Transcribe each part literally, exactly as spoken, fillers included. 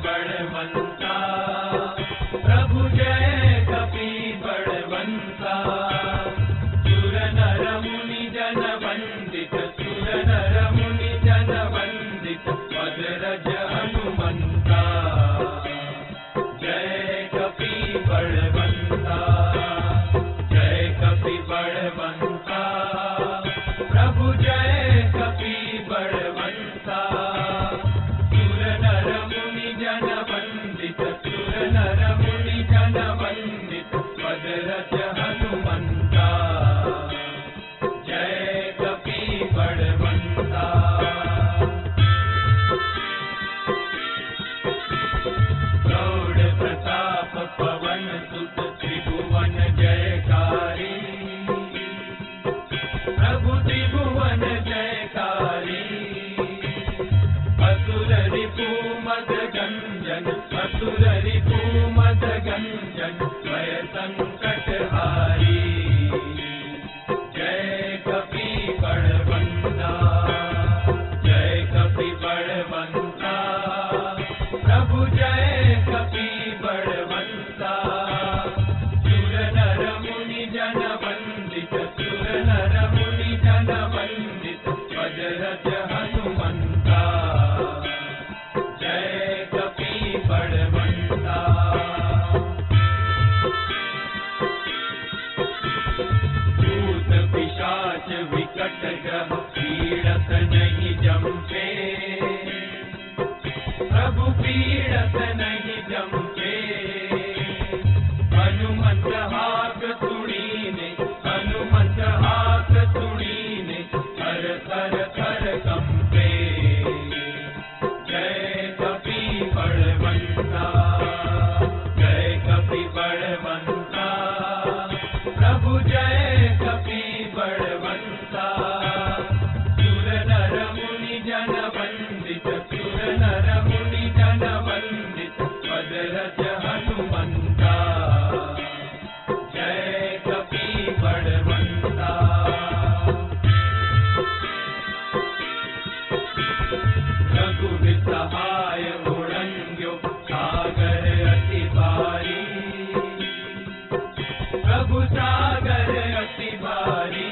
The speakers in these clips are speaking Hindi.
बलवंता, प्रभु जय कपि बलवंता। सुर नर मुनि जन वंदित, सुर नर मुनि जन वंदित, अजरज हनुमंता। जय कपि बलवंता, जय कपि बलवंता, प्रभु जय कपि बलवंता। सुर नर मुनि जन वंदित, सुर नर मुनि जन वंदित, अजरज हनुमंता। जय कपि बलवंता। गौड़ प्रताप पवन सुत, त्रिभुवन जयकारी, प्रभु त्रिभुवन जयकारी। असुर रिपु मद गंजन, असुर रिपु मद गंजन, भय संकट हारी। जय कपि बलवंता, जय कपि बलवंता, प्रभु जय कपि बलवंता। सुर नर मुनि जन वंदित, सुर नर मुनि जन वंदित, अजरज हनुमंता। जय कपि बलवंता। भूत पिशाच विकट ग्रह पीड़त नहीं जमते, प्रभु पीड़त नहीं जमते। हनुमंत हाक सुनीने, हनुमंत हाक सुनीने, थर थर थर कंपे। जय कपि बलवंता, जय कपि बलवंता, प्रभु जय कपि बलवंता। सुर नर मुनि जन वंदित, सुर नर मुनि जन वंदित, अजरज हनुमंता। जय कपि बलवंता। रघुवीर सहाय उड़ंग्यो, सागर अति भारी, प्रभु सागर अति भारी।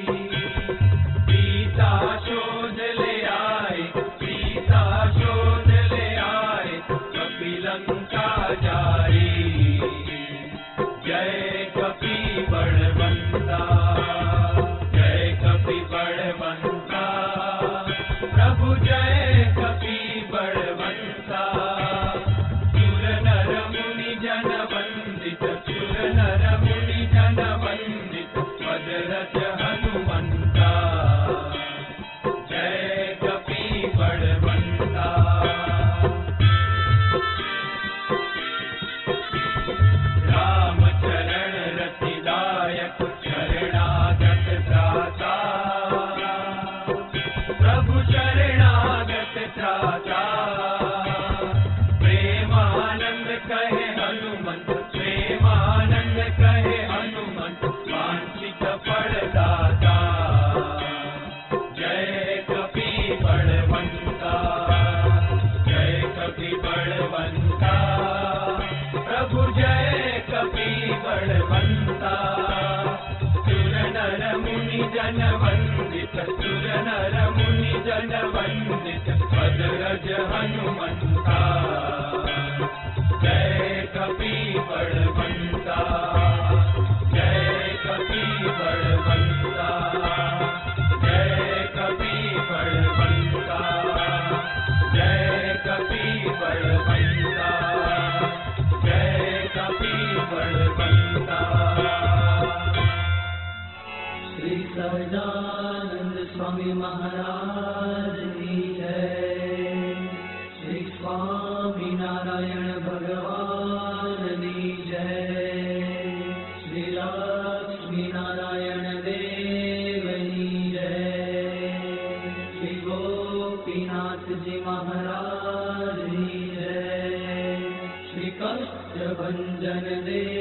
सीता शोध ले आए, सीता शोध ले आए, कपि लंका जारी। जय कपि बलवंता, जय कपि बलवंता, प्रभु जय कपि बलवंता। सुर नर मुनि जन वंदित, सुर नर मुनि जन वंदित, अजरज हनुमंता। जय कपि बलवंता। राम चरण रतिदायक, शरणागत त्राता, प्रभु शरणागत त्राता। प्रेमानंद कहे हनुमंत, प्रेमानंद कहे हनुमंत, वांछित फल दाता। जय कपि बलवंता, जय कपि बलवंता, प्रभु जय कपि बलवंता। सुर नर मुनि जन वंदित, सुर नर मुनि जन वंदित, अजरज हनुमंता। जय कपि बलवंता, जय कपि बलवंता, जय कपि बलवंता, जय कपि बलवंता, जय कपि बलवंता। श्री सहजानंद स्वामी महाराज की जय। श्री स्वामी नारायण भगवान की जय। श्री लक्ष्मी नारायण देव की जय। श्री गोपीनाथ जी महाराज की जय। श्री कष्ट भंजन देव